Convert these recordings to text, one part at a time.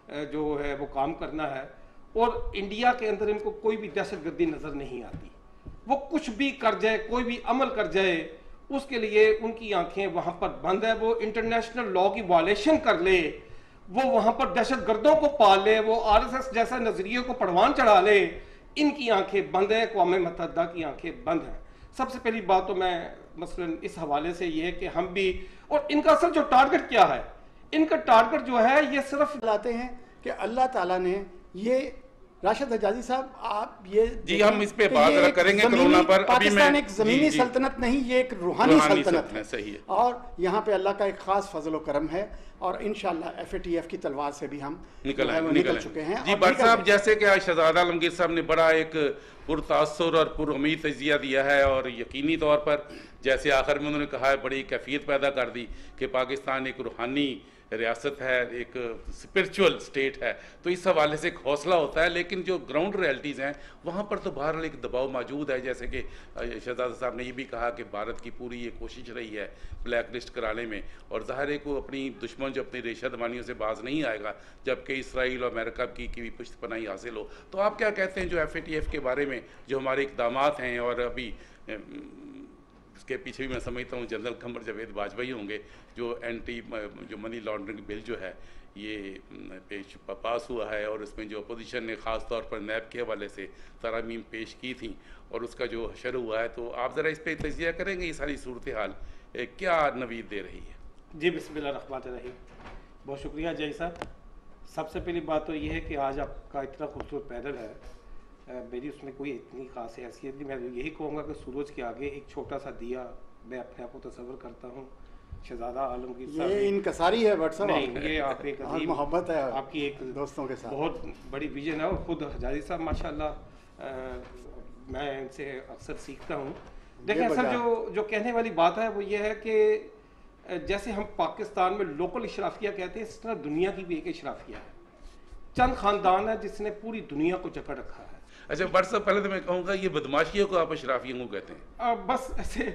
जो है वो काम करना है, और इंडिया के अंदर इनको कोई भी दहशतगर्दी नजर नहीं आती। वो कुछ भी कर जाए, कोई भी अमल कर जाए, उसके लिए उनकी आंखें वहां पर बंद है। वो इंटरनेशनल लॉ की वायलेशन कर ले, वो वहां पर दहशतगर्दों को पाल ले, वो आरएसएस जैसा नजरिए को परवान चढ़ा ले, इनकी आंखें बंद है, अक़वाम मुत्तहिदा की आंखें बंद हैं। सबसे पहली बात तो मैं मसलन इस हवाले से ये है कि हम भी, और इनका असल जो टारगेट क्या है, इनका टारगेट जो है ये सिर्फ लाते हैं कि अल्लाह ताला ने ये राशिद हजाजी साहब, आप ये जी हम इस पे बात करेंगे कोरोना पर। पाकिस्तान एक जमीनी सल्तनत नहीं, ये एक रूहानी सल्तनत है। सही है। और यहाँ पे अल्लाह का एक खास फजल व करम है, और इंशाअल्लाह FATF की तलवार से भी हम निकल चुके हैं। जी भट्ट साहब, जैसे कि आज शहजादा आलमगीर साहब ने बड़ा एक पुरतासुर और पुरुम्मीद तजिया दिया है, और यकीनी तौर पर जैसे आखिर में उन्होंने कहा है, बड़ी कैफियत पैदा कर दी कि पाकिस्तान एक रूहानी रियासत है, एक स्पिरिचुअल स्टेट है, तो इस हवाले से एक हौसला होता है। लेकिन जो ग्राउंड रियलिटीज़ हैं वहाँ पर तो बहरहाल एक दबाव मौजूद है। जैसे कि शहजादा साहब ने ये भी कहा कि भारत की पूरी ये कोशिश रही है ब्लैक लिस्ट कराने में, और ज़ाहिर है को अपनी दुश्मन जो अपनी रेशा दमानियों से बाज नहीं आएगा जबकि इसराइल और अमेरिका की भी पुश्तपनाही हासिल हो। तो आप क्या कहते हैं जो FATF के बारे में जो हमारे इकदाम हैं, और अभी इसके पीछे भी मैं समझता हूँ जनरल कमर जावेद बाजवाई होंगे, जो मनी लॉन्ड्रिंग बिल जो है ये पास हुआ है, और इसमें जो अपोजिशन ने ख़ास तौर पर नैब के हवाले से तरामीम पेश की थी और उसका जो हशर हुआ है, तो आप ज़रा इस पर तजिया करेंगे ये सारी सूरत हाल क्या नवीद दे रही है? जी बिस्मिल्लाहिर्रहमानिर्रहीम, बहुत शुक्रिया जय साहब। सबसे पहली बात तो ये है कि आज आपका इतना खूबसूरत पैनल है, मेरी उसमें कोई इतनी खास हैसियत नहीं। मैं यही कहूँगा कि सूरज के आगे एक छोटा सा दिया मैं अपने आप को तस्वर करता हूँ। शहजादा आलमगीर साहब, ये इनकसारी है बट साहब, नहीं ये आप एक मोहब्बत है आपकी, एक दोस्तों के साथ बहुत बड़ी विजन है। और खुद हजारी साहब माशाल्लाह मैं इनसे अक्सर सीखता हूँ। देखिए असल जो कहने वाली बात है वो ये है कि जैसे हम पाकिस्तान में लोकल इशराफिया कहते हैं, इस तरह दुनिया की भी एक इशराफिया है। चंद खानदान है जिसने पूरी दुनिया को जकड़ रखा है। अच्छा बट साहब, पहले तो मैं कहूँगा ये बदमाशियों को आप अशराफियों को कहते हैं? बस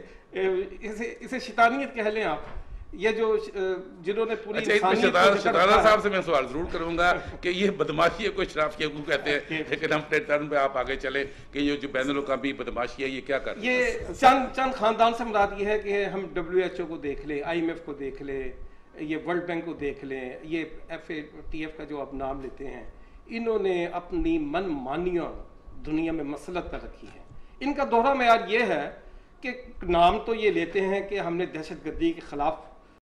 इसे शैतानियत कह लें आप। ये जो जिन्होंने पूरी शहजादा साहब से मैं सवाल जरूर करूंगा कि ये बदमाशी को अशराफिया को कहते हैं, लेकिन हम टर्न पे आप आगे चले कि ये जो बैनुल अक़वामी बदमाशी है ये क्या कर रहे हैं? ये चंद खानदान से मुराद ये है कि हम WHO को देख ले, IMF को देख ले, ये वर्ल्ड बैंक को देख लें, ये FATF का जो आप नाम लेते हैं, इन्होंने अपनी मनमानियाँ दुनिया में मसलत कर रखी है। इनका दोहरा मेयार ये है कि नाम तो ये लेते हैं कि हमने दहशतगर्दी के खिलाफ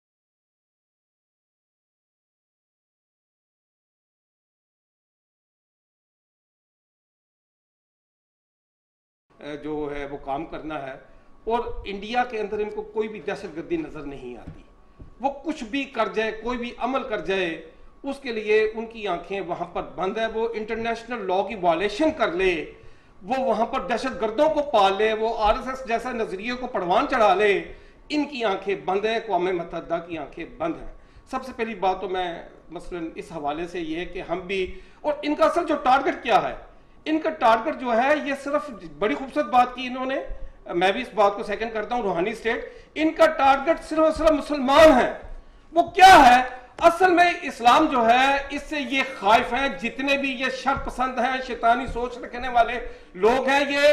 जो है वो काम करना है, और इंडिया के अंदर इनको कोई भी दहशतगर्दी नजर नहीं आती। वो कुछ भी कर जाए, कोई भी अमल कर जाए, उसके लिए उनकी आंखें वहां पर बंद है। वो इंटरनेशनल लॉ की वायलेशन कर ले, वो वहां पर दहशतगर्दों को पाल ले, वो आरएसएस जैसा नजरिए को परवान चढ़ा ले, इनकी आंखें बंद है, अक़वाम मुत्तहिदा की आंखें बंद हैं। सबसे पहली बात तो मैं मसलन इस हवाले से ये है कि हम भी, और इनका असल जो टारगेट क्या है, इनका टारगेट जो है ये सिर्फ, बड़ी खूबसूरत बात की इन्होंने, मैं भी इस बात को सेकंड करता हूं, रूहानी स्टेट। इनका टारगेट सिर्फ और सिर्फ मुसलमान है। वो क्या है असल में, इस्लाम जो है इससे ये खाइफ हैं, जितने भी ये शर पसंद हैं, शैतानी सोच रखने वाले लोग हैं, ये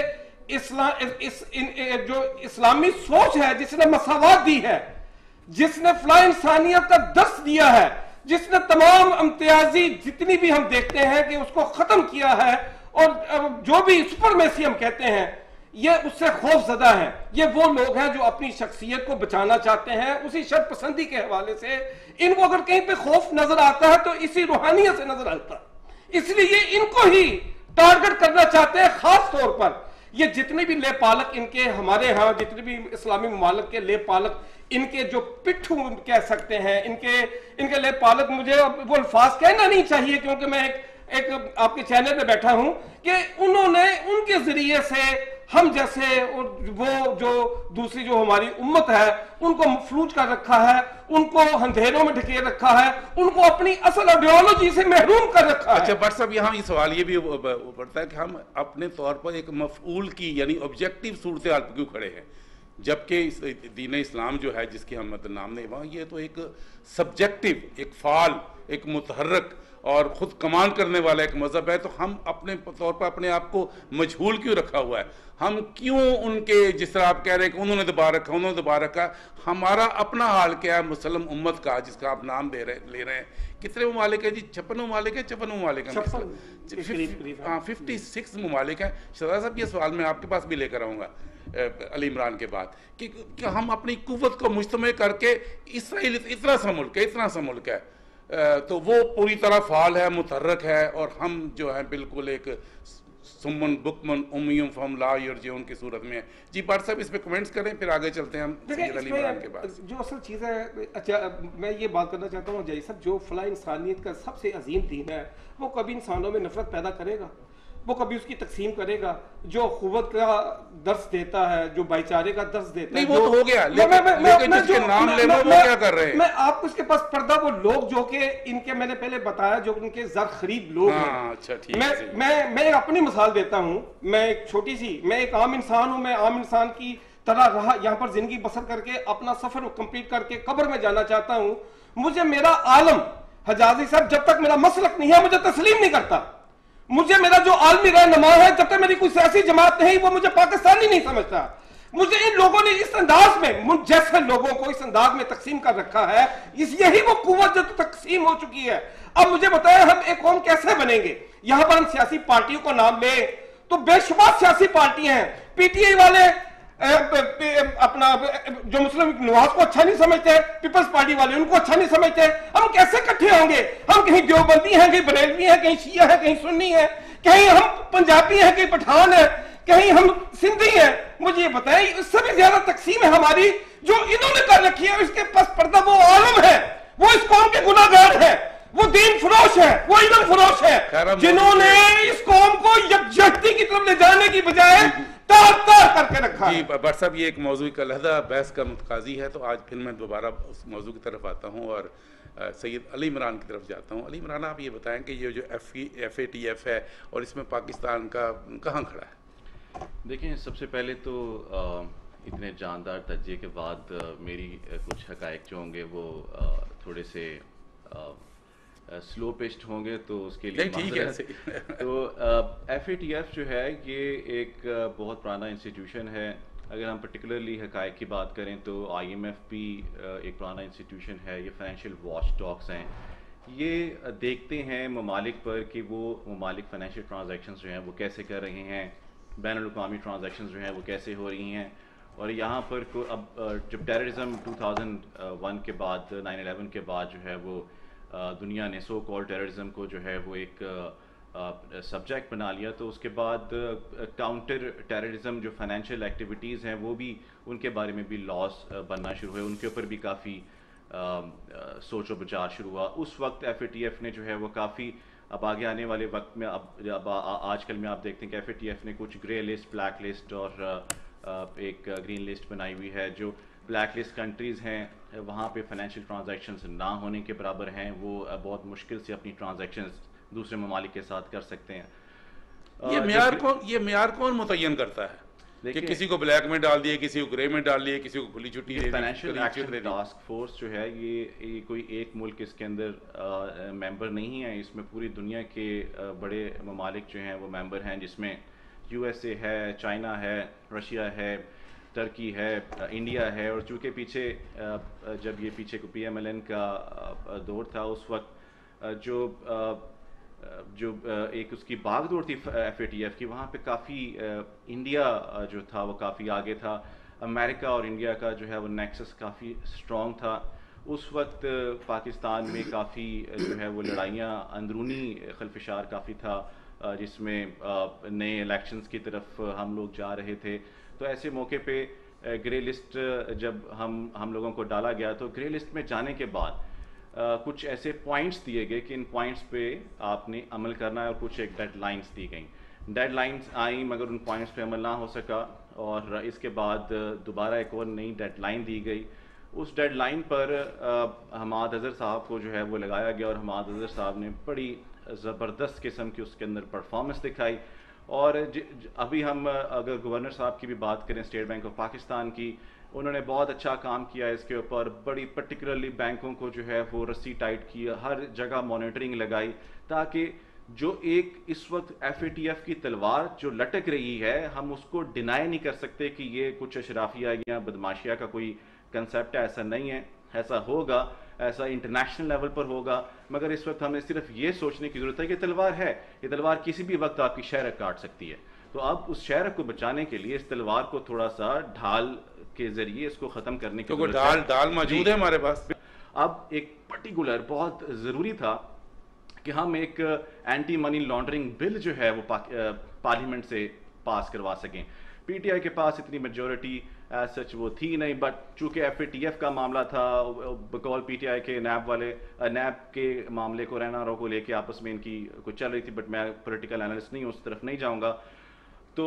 जो इस्लामी सोच है जिसने मसावत दी है, जिसने फलाह इंसानियत का दर्स दिया है, जिसने तमाम इम्तियाजी जितनी भी हम देखते हैं कि उसको खत्म किया है, और जो भी सुपरमेसी हम कहते हैं ये उससे खौफजदा है। ये वो लोग हैं जो अपनी शख्सियत को बचाना चाहते हैं उसी शर्त पसंदी के हवाले से। इनको अगर कहीं पे खौफ नजर आता है तो इसी रूहानियत से नजर आता है, इसलिए इनको ही टारगेट करना चाहते हैं। खास तौर पर ये जितने भी ले पालक इनके हमारे यहाँ, जितने भी इस्लामी ममालिक के ले पालक, इनके जो पिट्ठू कह सकते हैं, इनके ले पालक, मुझे वो अल्फाज कहना नहीं चाहिए क्योंकि मैं एक आपके चैनल पे बैठा हूं, कि उन्होंने उनके जरिए से हम जैसे वो जो दूसरी जो हमारी उम्मत है उनको मफलूज कर रखा है, उनको अंधेरों में ढकेल रखा है, उनको अपनी असल आइडियोलॉजी से महरूम कर रखा है। अच्छा बट साहब, यहाँ ये सवाल ये भी पड़ता है कि हम अपने तौर पर एक मफऊल की यानी ऑब्जेक्टिव सूरत हाल पर क्यों खड़े हैं, जबकि दीन इस्लाम जो है जिसकी हम नाम ने वहाँ, ये तो एक सब्जेक्टिव, एक फाल, एक मुतहर्रक और ख़ुद कमांड करने वाला एक मज़हब है, तो हम अपने तौर पर अपने आप को मजहूल क्यों रखा हुआ है? हम क्यों उनके, जिस तरह आप कह रहे हैं कि उन्होंने दबा रखा, उन्होंने दबा रखा, हमारा अपना हाल क्या है मुस्लिम उम्मत का, जिसका आप नाम ले रहे हैं? कितने ममालिक है जी? 56 ममालिक है, 56 ममालिक है, हाँ 56 ममालिक हैं। शहजाद साहब, ये सवाल मैं आपके पास भी लेकर आऊँगा अली इमरान के बाद कि हम अपनी कुव्वत को मुज्तमे करके, इसराइल इतना सा मुल्क है, तो वो पूरी तरह फाल है, मुतहर्रक है, और हम जो है बिल्कुल एक सुमन बुकमन उम्मियुम फम ला यरजिऊन की सूरत में है। जी भट्ट साहब, इस पे कमेंट्स करें, फिर आगे चलते हैं हम सैयद अली इमरान के पास। जो असल चीज़ है, अच्छा मैं ये बात करना चाहता हूँ जय साहब, जो फला इंसानियत का सबसे अजीम दीन है, वो कभी इंसानों में नफरत पैदा करेगा? वो कभी उसकी तकसीम करेगा? जो खुवत का दर्स देता है, जो भाईचारे का दर्स देता है, वो तो हो गया, लेकिन जिसके नाम ले लो वो क्या कर रहे हैं? मैं आपको इसके पास पर्दा, वो लोग जो कि इनके, मैंने पहले बताया, जो उनके जर खरीद लोग हैं। अच्छा, ठीक है। मैं अपनी मिसाल देता हूँ, मैं एक छोटी सी, मैं एक आम इंसान हूँ, मैं आम इंसान की तरह रहा यहाँ पर जिंदगी बसर करके अपना सफर कंप्लीट करके कब्र में जाना चाहता हूँ। मुझे मेरा आलम हजाजी साहब जब तक मेरा मसलक नहीं है मुझे तस्लीम नहीं करता। मुझे मेरा जो आलमी रहनुमा है, जब तक मेरी कोई सियासी जमात नहीं, वो मुझे पाकिस्तानी नहीं समझता। मुझे इन लोगों ने इस अंदाज में, मुझ जैसे लोगों को इस अंदाज में तकसीम कर रखा है, यही वो कुव्वत जो तकसीम हो चुकी है। अब मुझे बताएं, हम एक कौम कैसे बनेंगे? यहां पर हम सियासी पार्टियों को नाम लें तो बेशुमार सियासी पार्टियां हैं। पीटीआई वाले अपना जो मुस्लिम नवाज को अच्छा नहीं समझते, पीपल्स पार्टी वाले उनको अच्छा नहीं समझते। हम कैसे इकट्ठे होंगे? हम कहीं देवबंदी हैं, कहीं बरेलवी हैं, कहीं शिया है, कहीं सुन्नी है, कहीं हम पंजाबी हैं, कहीं पठान है, कहीं हम सिंधी हैं। मुझे ये बताएं, इससे भी ज्यादा तकसीम है हमारी जो इन्होंने कर रखी है। इसके पास पर्दा वो आलम है, वो इस कौम के गुनाहगार है, वो दीन फरोश है, वो इल्म फरोश है, जिन्होंने इस कौम को यकजहती की तरफ ले जाने की बजाय तार करके रखा। जी भट्ट साहब, ये एक मौजू का अलहदा बहस का मुतकाजी है, तो आज फिर मैं दोबारा उस मौजू की तरफ आता हूँ और सैयद अली इमरान की तरफ जाता हूँ। अली इमरान, आप ये बताएं कि ये जो FATF है और इसमें पाकिस्तान का कहाँ खड़ा है? देखिए, सबसे पहले तो इतने जानदार तज्जिए के बाद मेरी कुछ हकायक जो होंगे वो थोड़े से स्लो पेस्ट होंगे, तो उसके लिए ठीक है। तो FATF जो है ये एक बहुत पुराना इंस्टीट्यूशन है। अगर हम पर्टिकुलरली हकायक की बात करें तो IMF भी एक पुराना इंस्टीट्यूशन है। ये फाइनेंशियल वॉच डॉग्स हैं, ये देखते हैं ममालिक पर कि वो ममालिक फाइनेंशियल ट्रांजैक्शंस जो हैं वो कैसे कर रहे हैं, बैनुल-अक़वामी ट्रांजैक्शंस जो हैं वो कैसे हो रही हैं। और यहाँ पर अब जब टेररिज्म 2001 के बाद, 9/11 के बाद जो है वो दुनिया ने सो कॉल्ड टेररिज्म को जो है वो एक सब्जेक्ट बना लिया, तो उसके बाद काउंटर टेररिज्म जो फाइनेंशियल एक्टिविटीज़ हैं वो भी, उनके बारे में भी लॉस बनना शुरू हुए, उनके ऊपर भी काफ़ी सोच व विचार शुरू हुआ। उस वक्त FATF ने जो है वो काफ़ी, अब आगे आने वाले वक्त में अब आजकल में आप देखते हैं कि FATF ने कुछ ग्रे लिस्ट, ब्लैक लिस्ट और एक ग्रीन लिस्ट बनाई हुई है। जो ब्लैक लिस्ट कंट्रीज़ हैं वहाँ पे फाइनेंशियल ट्रांजैक्शंस ना होने के बराबर हैं, वो बहुत मुश्किल से अपनी ट्रांजैक्शंस दूसरे ममालिक के साथ कर सकते हैं। ये म्यार कौन मुतय्यन करता है कि किसी को ब्लैक में डाल दिए, किसी को ग्रे में डाल दिए, किसी को खुली छुट्टी? फाइनेंशियल एक्शन टास्क फोर्स जो है ये कोई एक मुल्क इसके अंदर मेंबर नहीं है, इसमें पूरी दुनिया के बड़े ममालिक जो हैं वो मेंबर हैं, जिसमें USA है, चाइना है, रशिया है, टर्की है, इंडिया है। और चूँकि पीछे जब ये पीछे को PMLN का दौर था, उस वक्त जो एक उसकी भागदौड़ थी FATF की, वहाँ पे काफ़ी इंडिया जो था वो काफ़ी आगे था। अमेरिका और इंडिया का जो है वो नेक्सस काफ़ी स्ट्रॉन्ग था। उस वक्त पाकिस्तान में काफ़ी जो है वो लड़ाइयाँ, अंदरूनी खलफशार काफ़ी था, जिसमें नए इलेक्शंस की तरफ हम लोग जा रहे थे। तो ऐसे मौके पे ग्रे लिस्ट जब हम लोगों को डाला गया, तो ग्रे लिस्ट में जाने के बाद कुछ ऐसे पॉइंट्स दिए गए कि इन पॉइंट्स पे आपने अमल करना है, और कुछ एक डेडलाइंस दी गई। डेडलाइंस आई मगर उन पॉइंट्स पे अमल ना हो सका, और इसके बाद दोबारा एक और नई डेडलाइन दी गई। उस डेडलाइन पर हमाद अज़हर साहब को जो है वो लगाया गया, और हमाद अज़हर साहब ने बड़ी ज़बरदस्त किस्म की उसके अंदर परफॉर्मेंस दिखाई। और अभी हम अगर गवर्नर साहब की भी बात करें, स्टेट बैंक ऑफ पाकिस्तान की, उन्होंने बहुत अच्छा काम किया इसके ऊपर, बड़ी पर्टिकुलरली बैंकों को जो है वो रस्सी टाइट की, हर जगह मॉनिटरिंग लगाई, ताकि जो एक इस वक्त FATF की तलवार जो लटक रही है, हम उसको डिनाई नहीं कर सकते कि ये कुछ अशराफिया या बदमाशिया का कोई कंसेप्ट है, ऐसा नहीं है। ऐसा होगा, ऐसा इंटरनेशनल लेवल पर होगा, मगर इस वक्त हमें सिर्फ ये सोचने की जरूरत है कि तलवार है, ये तलवार किसी भी वक्त आपकी शहरक काट सकती है। तो अब उस शहरक को बचाने के लिए इस तलवार को थोड़ा सा ढाल के जरिए इसको खत्म करने की तो ढाल मौजूद है हमारे पास। अब एक पर्टिकुलर बहुत जरूरी था कि हम एक एंटी मनी लॉन्ड्रिंग बिल जो है वो पार्लियामेंट से पास करवा सकें। PTI के पास इतनी मेजॉरिटी सच वो थी नहीं, बट चूंकि FATF का मामला था, बकौल PTI के नैब के मामले को रहना को लेके आपस में इनकी कुछ चल रही थी, बट मैं पॉलिटिकल एनालिस्ट नहीं हूँ, उस तरफ नहीं जाऊँगा। तो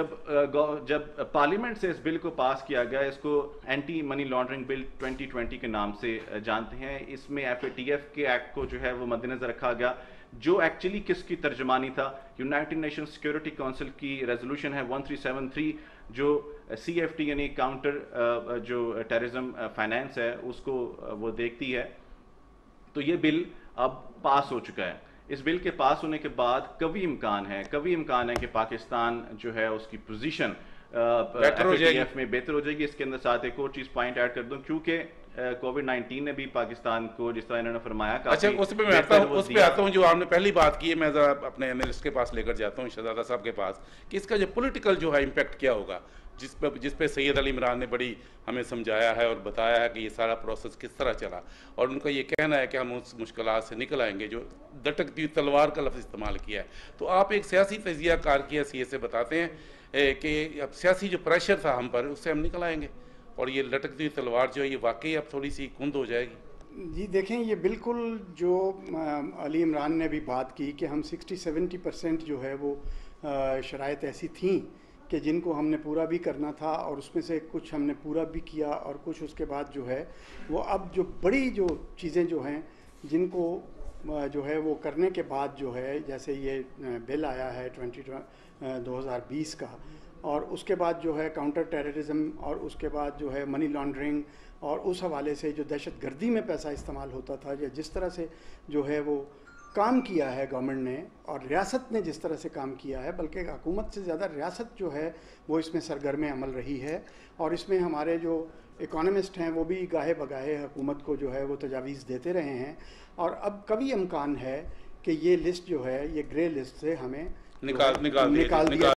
जब पार्लियामेंट से इस बिल को पास किया गया, इसको एंटी मनी लॉन्ड्रिंग बिल 2020 के नाम से जानते हैं, इसमें FATF के एक्ट को जो है वो मद्देनजर रखा गया, जो एक्चुअली किसकी तर्जमानी था, यूनाइटेड नेशन सिक्योरिटी काउंसिल की रेजोल्यूशन है 1373 जो CFT यानी काउंटर जो टेररिज्म फाइनेंस है उसको वो देखती है। तो ये बिल अब पास हो चुका है। इस बिल के पास होने के बाद कभी इम्कान है कि पाकिस्तान जो है उसकी पोजीशन FATF में बेहतर हो जाएगी। इसके अंदर साथ एक और चीज पॉइंट ऐड कर दूं, क्योंकि कोविड-19 ने भी पाकिस्तान को जिस तरह इन्होंने फरमाया, अच्छा उस पे आता हूँ जो आपने पहली बात की है, मैं जरा अपने एनालिस्ट के पास लेकर जाता हूँ, शहजादा साहब के पास, कि इसका जो पॉलिटिकल जो है इम्पैक्ट क्या होगा, जिस पे सैयद अली इमरान ने बड़ी हमें समझाया है और बताया है कि ये सारा प्रोसेस किस तरह चला, और उनका ये कहना है कि हम उस मुश्किलात से निकल आएंगे, जो लटकती हुई तलवार का लफ्ज़ इस्तेमाल किया है। तो आप एक सियासी तजियाकार की हैसियत से बताते हैं कि अब सियासी जो प्रेशर था हम पर, उससे हम निकल आएंगे और ये लटकती हुई तलवार जो है ये वाकई अब थोड़ी सी कुंद हो जाएगी। जी देखें, ये बिल्कुल जो अली इमरान ने भी बात की कि हम 60-70% जो है वो शराइत ऐसी थी कि जिनको हमने पूरा भी करना था, और उसमें से कुछ हमने पूरा भी किया और कुछ उसके बाद जो है वो अब जो बड़ी जो चीज़ें जो हैं जिनको जो है वो करने के बाद जो है, जैसे ये बिल आया है 2020 का, और उसके बाद जो है काउंटर टेररिज्म, और उसके बाद जो है मनी लॉन्ड्रिंग, और उस हवाले से जो दहशत गर्दी में पैसा इस्तेमाल होता था, या जिस तरह से जो है वो काम किया है गवर्नमेंट ने और रियासत ने जिस तरह से काम किया है, बल्कि हुकूमत से ज़्यादा रियासत जो है वो इसमें सरगर्म अमल रही है। और इसमें हमारे जो इकोनॉमिस्ट हैं वो भी गाहे बगाहे हुकूमत को जो है वो तजावीज़ देते रहे हैं, और अब कभी इम्कान है कि ये लिस्ट जो है, ये ग्रे लिस्ट से हमें निकाल दिया